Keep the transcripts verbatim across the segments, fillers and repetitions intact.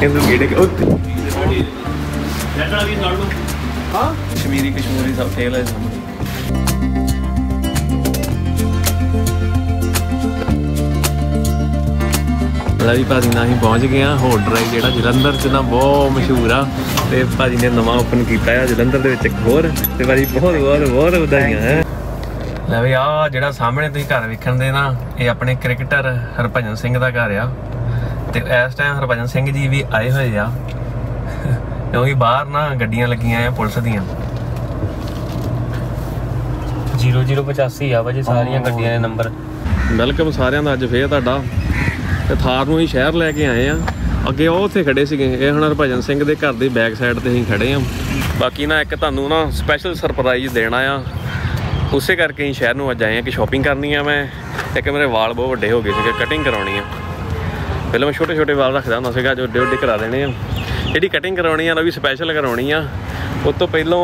ਇਹਨੂੰ ਕਿਹੜੇ ਹਾਂ ਕਸ਼ਮੀਰੀ ਕਸ਼ਮੀਰੀ ਸਭ ਫੇਲ ਹੈ ਸਾਹਮਣੇ। ਵੀ ਭਾਜੀ ਨਾਲ ਅਸੀਂ ਪਹੁੰਚ ਗਏ ਹਾਂ ਹੋਟ ਡਰਾਈ ਜਿਹੜਾ ਜਲੰਧਰ 'ਚ ਨਾ ਬਹੁਤ ਮਸ਼ਹੂਰ ਆ ਤੇ ਭਾਜੀ ਨੇ ਨਵਾਂ ਓਪਨ ਕੀਤਾ ਆ ਜਲੰਧਰ ਦੇ ਵਿੱਚ ਇੱਕ ਹੋਰ ਤੇ ਭਾਜੀ ਬਹੁਤ ਬਹੁਤ ਬਹੁਤ ਵਧਾਈਆਂ ਹੈ। ਲੈ ਵੀ ਆਹ ਜਿਹੜਾ ਸਾਹਮਣੇ ਤੁਸੀਂ ਘਰ ਵੇਖਣ ਦੇ ਨਾ ਇਹ ਆਪਣੇ ਕ੍ਰਿਕਟਰ ਹਰਭਜਨ ਸਿੰਘ ਦਾ ਘਰ ਆ ਤੇ ਇਸ ਟਾਈਮ ਹਰਭਜਨ ਸਿੰਘ ਜੀ ਵੀ ਆਏ ਹੋਏ ਆ ਕਿਉਂਕਿ ਬਾਹਰ ਨਾ ਗੱਡੀਆਂ ਲੱਗੀਆਂ ਆ ਪੁਲਿਸ ਦੀਆਂ। ਜ਼ੀਰੋ ਜ਼ੀਰੋ ਪਚਾਸੀ ਆ ਭਾਜੀ ਸਾਰੀਆਂ ਗੱਡੀਆਂ ਦੇ ਨੰਬਰ। ਵੈਲਕਮ ਸਾਰਿਆਂ ਦਾ ਅੱਜ ਫੇਰ ਤੁਹਾਡਾ ਤੇ ਥਾਰ ਨੂੰ ਹੀ ਸ਼ਹਿਰ ਲੈ ਕੇ ਆਏ ਆ। ਅੱਗੇ ਉਹ ਉੱਥੇ ਖੜੇ ਸੀਗੇ ਇਹ ਹੁਣ ਹਰਭਜਨ ਸਿੰਘ ਦੇ ਘਰ ਦੀ ਬੈਕ ਸਾਈਡ ਤੇ ਅਸੀਂ ਖੜੇ ਆ। ਬਾਕੀ ਨਾ ਇੱਕ ਤੁਹਾਨੂੰ ਨਾ ਸਪੈਸ਼ਲ ਸਰਪ੍ਰਾਈਜ਼ ਦੇਣਾ ਆ ਉਸੇ ਕਰਕੇ ਅਸੀਂ ਸ਼ਹਿਰ ਨੂੰ ਅੱਜ ਆਏ ਆ ਕਿ ਸ਼ਾਪਿੰਗ ਕਰਨੀ ਆ। ਮੈਂ ਇੱਕ ਮੇਰੇ ਵਾਲ ਬਹੁਤ ਵੱਡੇ ਹੋ ਗਏ ਸੀਗੇ ਕਟਿੰਗ ਕਰਾਉਣੀ ਆ। ਪਹਿਲਾਂ ਮੈਂ ਛੋਟੇ ਛੋਟੇ ਵਾਲ ਰੱਖਦਾ ਹੁੰਦਾ ਸੀਗਾ ਜੋ ਵੱਡੇ ਵੱਡੇ ਕਰਾ ਦੇਣੇ ਆ। ਜਿਹੜੀ ਕਟਿੰਗ ਕਰਾਉਣੀ ਆ ਉਹ ਵੀ ਸਪੈਸ਼ਲ ਕਰਾਉਣੀ ਆ। ਉਸ ਤੋਂ ਪਹਿਲਾਂ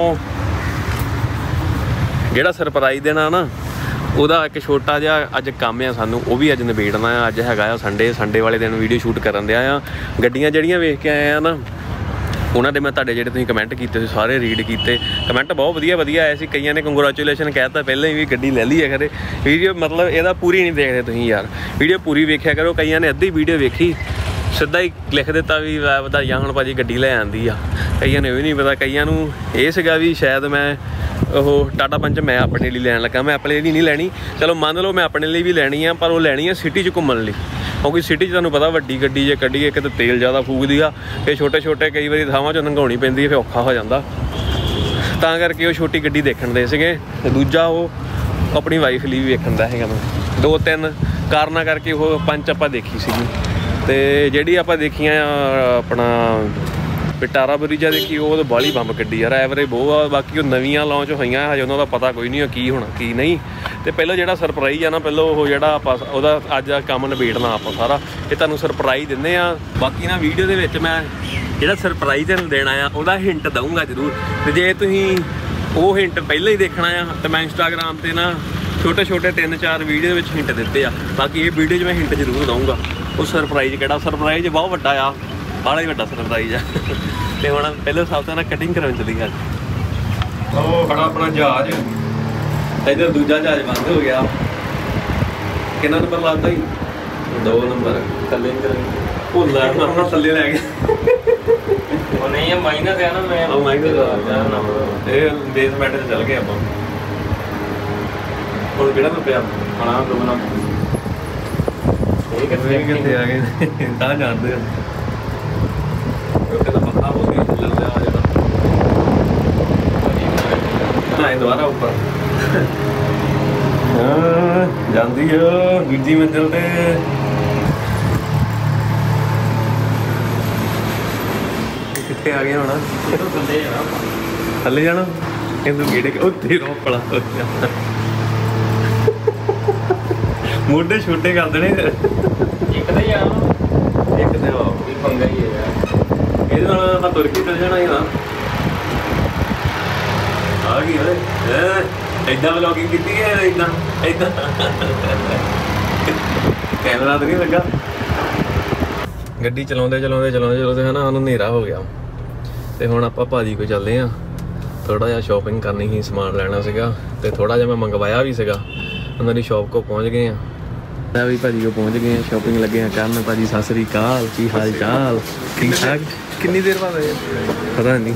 ਜਿਹੜਾ ਸਰਪ੍ਰਾਈਜ਼ ਦੇਣਾ ਨਾ ਉਹਦਾ ਇੱਕ ਛੋਟਾ ਜਿਹਾ ਅੱਜ ਕੰਮ ਆ ਸਾਨੂੰ ਉਹ ਵੀ ਅੱਜ ਨਿਬੇੜਨਾ ਆ। ਅੱਜ ਹੈਗਾ ਆ ਸੰਡੇ ਸੰਡੇ ਵਾਲੇ ਦਿਨ ਵੀਡੀਓ ਸ਼ੂਟ ਕਰਨ ਦਿਆ ਆ। ਗੱਡੀਆਂ ਜਿਹੜੀਆਂ ਵੇਖ ਕੇ ਆਏ ਆ ਨਾ ਉਹਨਾਂ ਦੇ ਮੈਂ ਤੁਹਾਡੇ ਜਿਹੜੇ ਤੁਸੀਂ ਕਮੈਂਟ ਕੀਤੇ ਸੀ ਸਾਰੇ ਰੀਡ ਕੀਤੇ। ਕਮੈਂਟ ਬਹੁਤ ਵਧੀਆ ਵਧੀਆ ਆਏ ਸੀ। ਕਈਆਂ ਨੇ ਕੰਗਰੈਚੁਲੇਸ਼ਨ ਕਹਿ ਦਿੱਤਾ ਪਹਿਲਾਂ ਹੀ ਵੀ ਗੱਡੀ ਲੈ ਲਈ ਹੈ ਖਰੇ। ਵੀਡੀਓ ਮਤਲਬ ਇਹਦਾ ਪੂਰੀ ਨਹੀਂ ਦੇਖਦੇ ਤੁਸੀਂ ਯਾਰ ਵੀਡੀਓ ਪੂਰੀ ਵੇਖਿਆ ਕਰੋ। ਕਈਆਂ ਨੇ ਅੱਧੀ ਵੀਡੀਓ ਵੇਖੀ ਸਿੱਧਾ ਹੀ ਲਿਖ ਦਿੱਤਾ ਵੀ ਵਧਾਈਆਂ ਹੁਣ ਭਾਜੀ ਗੱਡੀ ਲੈ ਆਂਦੀ ਆ। ਕਈਆਂ ਨੂੰ ਇਹ ਵੀ ਨਹੀਂ ਪਤਾ ਕਈਆਂ ਨੂੰ ਇਹ ਸੀਗਾ ਵੀ ਸ਼ਾਇਦ ਮੈਂ ਉਹ ਟਾਟਾ ਪੰਚ ਮੈਂ ਆਪਣੇ ਲਈ ਲੈਣ ਲੱਗਾ। ਮੈਂ ਆਪਣੇ ਲਈ ਨਹੀਂ ਲੈਣੀ ਚਲੋ ਮੰਨ ਲਓ ਮੈਂ ਆਪਣੇ ਲਈ ਵੀ ਲੈਣੀ ਆ ਪਰ ਉਹ ਲੈਣੀ ਆ ਸਿਟੀ 'ਚ ਘੁੰਮਣ ਲਈ ਕਿਉਂਕਿ ਸਿਟੀ 'ਚ ਤੁਹਾਨੂੰ ਪਤਾ ਵੱਡੀ ਗੱਡੀ ਜੇ ਕੱਢੀਏ ਇੱਕ ਤਾਂ ਤੇਲ ਜ਼ਿਆਦਾ ਫੂਕਦੀ ਆ ਫਿਰ ਛੋਟੇ ਛੋਟੇ ਕਈ ਵਾਰੀ ਥਾਵਾਂ 'ਚੋਂ ਲੰਘਾਉਣੀ ਪੈਂਦੀ ਹੈ ਫਿਰ ਔਖਾ ਹੋ ਜਾਂਦਾ ਤਾਂ ਕਰਕੇ ਉਹ ਛੋਟੀ ਗੱਡੀ ਦੇਖਣ ਦੇ ਸੀਗੇ। ਤੇ ਦੂਜਾ ਉਹ ਆਪਣੀ ਵਾਈਫ ਲਈ ਵੀ ਵੇਖਣ ਦਾ ਹੈਗਾ ਮੈਂ ਦੋ ਤਿੰਨ ਕਾਰਨਾਂ ਕਰਕੇ ਉਹ ਪੰਚ ਆਪਾਂ ਦੇਖੀ ਸੀਗੀ। ਤੇ ਜਿਹੜੀ ਆਪਾਂ ਦੇਖੀਆਂ ਆਪਣਾ ਵਿਟਾਰਾ ਬਰੀਜਾ ਦੇਖੀ ਉਹ ਤਾਂ ਬਾਹਲੀ ਬੰਬ ਗੱਡੀ ਯਾਰ ਐਵਰੇਜ ਬਹੁਤ ਆ। ਬਾਕੀ ਉਹ ਨਵੀਆਂ ਲਾਂਚ ਹੋਈਆਂ ਹਜੇ ਉਹਨਾਂ ਦਾ ਪਤਾ ਕੋਈ ਨਹੀਂ ਕੀ ਹੋਣਾ ਕੀ ਨਹੀਂ। ਤੇ ਪਹਿਲਾਂ ਜਿਹੜਾ ਸਰਪ੍ਰਾਈਜ਼ ਆ ਨਾ ਪਹਿਲਾਂ ਉਹ ਜਿਹੜਾ ਆਪਾਂ ਉਹਦਾ ਅੱਜ ਕੰਮ ਨਿਬੇੜਨਾ ਆਪਾਂ ਸਾਰਾ ਇਹ ਤੁਹਾਨੂੰ ਸਰਪ੍ਰਾਈਜ਼ ਦਿੰਦੇ ਆ। ਬਾਕੀ ਨਾ ਵੀਡੀਓ ਦੇ ਵਿੱਚ ਮੈਂ ਜਿਹੜਾ ਸਰਪ੍ਰਾਈਜ਼ ਤੁਹਾਨੂੰ ਦੇਣਾ ਆ ਉਹਦਾ ਹਿੰਟ ਦਊਂਗਾ ਜ਼ਰੂਰ। ਤੇ ਜੇ ਤੁਸੀਂ ਉਹ ਹਿੰਟ ਪਹਿਲਾਂ ਹੀ ਦੇਖਣਾ ਆ ਤਾਂ ਮੈਂ ਇੰਸਟਾਗ੍ਰਾਮ 'ਤੇ ਨਾ ਛੋਟੇ ਛੋਟੇ ਤਿੰਨ ਚਾਰ ਵੀਡੀਓ ਵਿੱਚ ਹਿੰਟ ਦਿੱਤੇ ਆ। ਬਾਕੀ ਇਹ ਵੀਡੀਓ 'ਚ ਮੈਂ ਹਿੰਟ ਜ਼ਰੂਰ ਦਊਂਗਾ ਉਹ ਸਰਪ੍ਰਾਈਜ਼ ਕਿਹੜਾ ਸਰਪ੍ਰਾਈਜ਼ ਬਹੁਤ ਵੱਡਾ ਆ ਬਾਹਲਾ ਹੀ ਵੱਡਾ ਸਰਪ੍ਰਾਈਜ਼ ਆ। ਤੇ ਹੁਣ ਪਹਿਲਾਂ ਸਭ ਤੋਂ ਨਾ ਕਟਿੰਗ ਕਰਾਉਣ ਚੱਲੀ ਗੱਲ ਉਹ ਖੜਾ ਆਪਣਾ ਜਹਾਜ਼ ਇੱਧਰ ਦੂਜਾ ਜਹਾਜ਼ ਬੰਦ ਹੋ ਗਿਆ। ਕਿੰਨਾ ਨੰਬਰ ਲਾਤਾ ਜੀ ਦੋ ਨੰਬਰ ਥੱਲੇ ਭੁੱਲ ਆਪਣਾ ਥੱਲੇ ਲੈ ਗਿਆ ਉਹ ਨਹੀਂ ਇਹ ਮਾਈਨਸ ਹੈ ਨਾ ਮੈਂ ਉਹ ਮਾਈਨਸ ਇਹ ਬੇਸਮੈਂਟ 'ਚ ਚੱਲ ਗਏ ਆਪਾਂ ਹੁਣ ਕਿਹੜਾ ਨੰਬਰ ਹਾਂ ਦੋ ਨੰਬਰ ਇਹ ਕਿੱਥੇ ਕਿੱਥੇ ਆ ਗਏ ਤਾਂ ਜਾਣਦੇ ਆ ਕਹਿੰਦਾ ਪੱਖਾ ਹੋ ਗਿਆ ਚੱਲ ਰਿਹਾ ਆ ਜਿਹੜਾ ਨਾ ਦੁਬਾਰਾ ਉੱਪਰ ਹਾਂ ਜਾਂਦੀ ਆ ਦੂਜੀ ਮੰਜ਼ਿਲ ਤੇ ਕਿੱਥੇ ਆ ਗਿਆ ਹੁਣ ਥੱਲੇ ਜਾਣਾ ਥੱਲੇ ਜਾਣਾ ਇਹਨੂੰ ਗੇੜੇ ਉੱਥੇ ਰੋਪਲਾ ਮੋਢੇ ਛੋਟੇ ਕਰ ਦੇਣੇ ਇੱਕ ਤੇ ਆ ਇੱਕ ਤੇ ਆ ਵੀ ਪੰਗਾ ਹੀ ਹੈ ਇਹਦੇ ਨਾਲ ਆਪਾਂ ਤੁਰ ਕੇ ਚੱਲ ਜਾਣਾ ਹੀ ਨਾ ਆ ਗਈ ਓਏ ਏਦਾਂ ਵਲੌਗਿੰਗ ਕੀਤੀ ਹੈ ਏਦਾਂ ਏਦਾਂ ਕੈਮਰਾ ਤਾਂ ਨਹੀਂ ਲੱਗਾ। ਗੱਡੀ ਚਲਾਉਂਦੇ ਚਲਾਉਂਦੇ ਚਲਾਉਂਦੇ ਚਲਾਉਂਦੇ ਹੈ ਨਾ ਸਾਨੂੰ ਹਨੇਰਾ ਹੋ ਗਿਆ ਤੇ ਹੁਣ ਆਪਾਂ ਭਾਜੀ ਕੋਲ ਚੱਲਦੇ ਹਾਂ ਥੋੜ੍ਹਾ ਜਿਹਾ ਸ਼ੋਪਿੰਗ ਕਰਨੀ ਸੀ ਸਮਾਨ ਲੈਣਾ ਸੀਗਾ ਤੇ ਥੋੜ੍ਹਾ ਜਿਹਾ ਮੈਂ ਮੰਗਵਾਇਆ ਵੀ ਸੀਗਾ ਉਹਨਾਂ ਦੀ ਸ਼ੌਪ ਕੋਲ ਪਹੁੰਚ ਗਏ ਹਾਂ। ਮੈਂ ਵੀ ਭਾਜੀ ਕੋਲ ਪਹੁੰਚ ਗਏ ਹਾਂ ਸ਼ੋਪਿੰਗ ਲੱਗੇ ਹਾਂ ਕਰਨ। ਭਾਜੀ ਸਤਿ ਸ੍ਰੀ ਅਕਾਲ ਕੀ ਹਾਲ ਚਾਲ ਠੀਕ ਠਾਕ ਕਿੰਨੀ ਦੇਰ ਬਾਅਦ ਆਏ ਪਤਾ ਨਹੀਂ